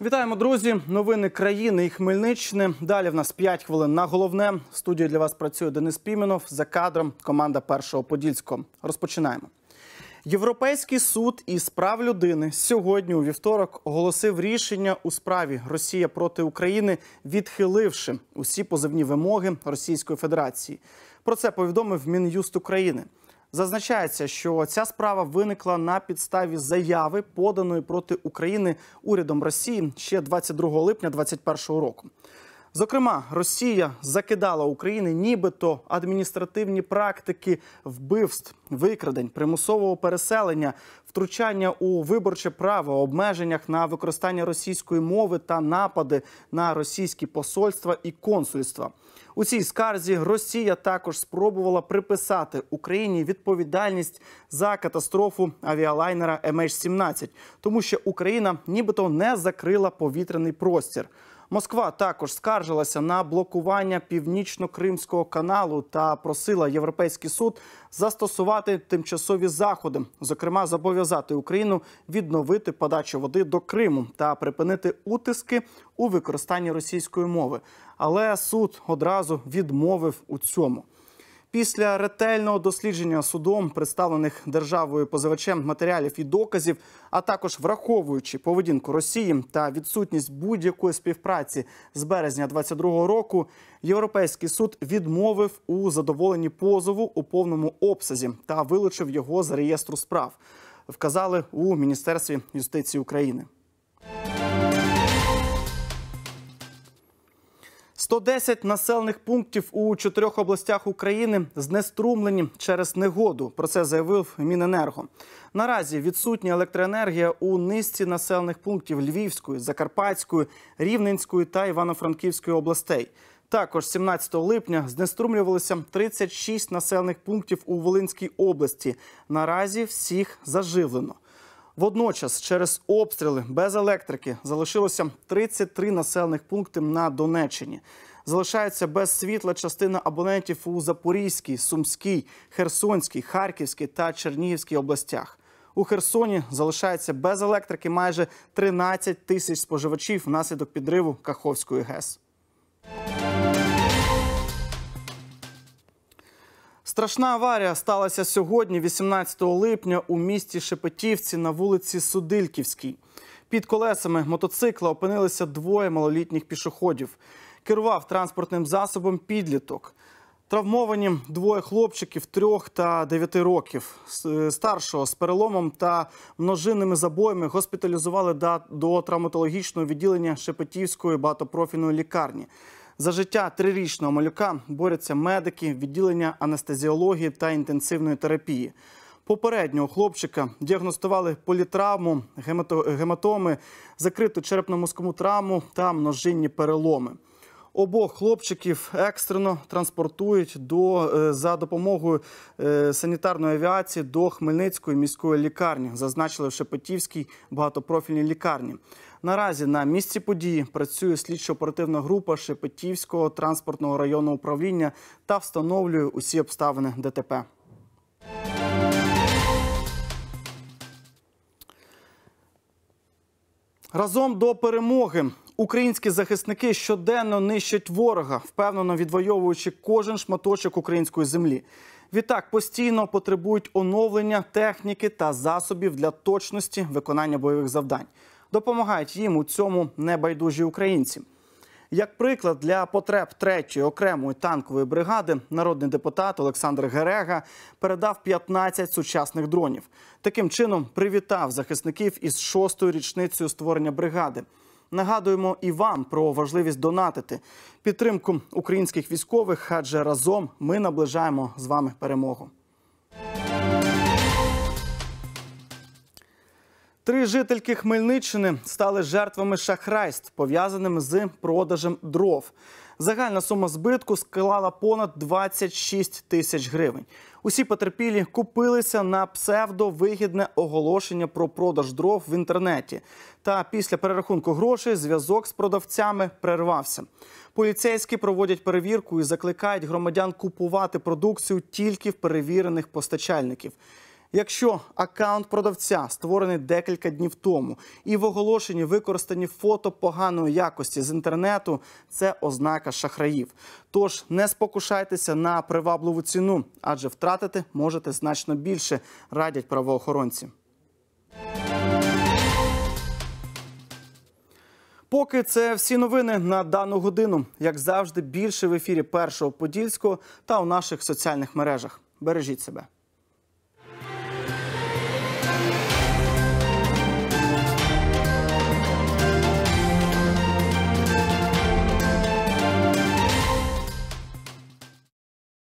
Вітаємо, друзі! Новини країни і Хмельниччини. Далі в нас 5 хвилин на головне. В студії для вас працює Денис Піменов. За кадром команда Першого Подільського. Розпочинаємо. Європейський суд із прав людини сьогодні у вівторок оголосив рішення у справі «Росія проти України», відхиливши усі позовні вимоги Російської Федерації. Про це повідомив Мін'юст України. Зазначається, що ця справа виникла на підставі заяви, поданої проти України урядом Росії ще 22 липня 2021 року. Зокрема, Росія закидала Україні нібито адміністративні практики вбивств, викрадень, примусового переселення, втручання у виборче право, обмеженнях на використання російської мови та напади на російські посольства і консульства. У цій скарзі Росія також спробувала приписати Україні відповідальність за катастрофу авіалайнера MH17, тому що Україна нібито не закрила повітряний простір. Москва також скаржилася на блокування Північно-Кримського каналу та просила Європейський суд застосувати тимчасові заходи, зокрема зобов'язати Україну відновити подачу води до Криму та припинити утиски у використанні російської мови. Але суд одразу відмовив у цьому. Після ретельного дослідження судом представлених державою позивачем матеріалів і доказів, а також враховуючи поведінку Росії та відсутність будь-якої співпраці з березня 2022 року, Європейський суд відмовив у задоволенні позову у повному обсязі та вилучив його з реєстру справ, вказали у Міністерстві юстиції України. 110 населених пунктів у 4 областях України знеструмлені через негоду. Про це заявив Міненерго. Наразі відсутня електроенергія у низці населених пунктів Львівської, Закарпатської, Рівненської та Івано-Франківської областей. Також 17 липня знеструмлювалися 36 населених пунктів у Волинській області. Наразі всіх заживлено. Водночас, через обстріли без електрики залишилося 33 населених пункти на Донеччині. Залишається без світла частина абонентів у Запорізькій, Сумській, Херсонській, Харківській та Чернігівській областях. У Херсоні залишається без електрики майже 13 тисяч споживачів внаслідок підриву Каховської ГЕС. Страшна аварія сталася сьогодні, 18 липня, у місті Шепетівці на вулиці Судильківській. Під колесами мотоцикла опинилися двоє малолітніх пішоходів. Керував транспортним засобом підліток. Травмовані двоє хлопчиків 3 та 9 років. Старшого з переломом та множинними забоями госпіталізували до травматологічного відділення Шепетівської багатопрофільної лікарні. За життя 3-річного малюка борються медики відділення анестезіології та інтенсивної терапії. Попередньо у хлопчика діагностували політравму, гематоми, закриту черепно-мозкову травму та множинні переломи. Обох хлопчиків екстрено транспортують за допомогою санітарної авіації до Хмельницької міської лікарні, зазначили в Шепетівській багатопрофільній лікарні. Наразі на місці події працює слідчо-оперативна група Шепетівського транспортного районного управління та встановлює усі обставини ДТП. Разом до перемоги! Українські захисники щоденно нищать ворога, впевнено відвоюючи кожен шматочок української землі. Відтак постійно потребують оновлення техніки та засобів для точності виконання бойових завдань. Допомагають їм у цьому небайдужі українці. Як приклад, для потреб 3-ї окремої танкової бригади народний депутат Олександр Герега передав 15 сучасних дронів. Таким чином привітав захисників із 6-ю річницею створення бригади. Нагадуємо і вам про важливість донатити, підтримку українських військових, адже разом ми наближаємо з вами перемогу. 3 жительки Хмельниччини стали жертвами шахрайств, пов'язаними з продажем дров. Загальна сума збитку склала понад 26 тисяч гривень. Усі потерпілі купилися на псевдовигідне оголошення про продаж дров в інтернеті. Та після перерахунку грошей зв'язок з продавцями перервався. Поліцейські проводять перевірку і закликають громадян купувати продукцію тільки в перевірених постачальників. Якщо аккаунт продавця створений декілька днів тому і в оголошенні використані фото поганої якості з інтернету, це ознака шахраїв. Тож не спокушайтеся на привабливу ціну, адже втратити можете значно більше, радять правоохоронці. Поки це всі новини на дану годину. Як завжди, більше в ефірі Першого Подільського та у наших соціальних мережах. Бережіть себе.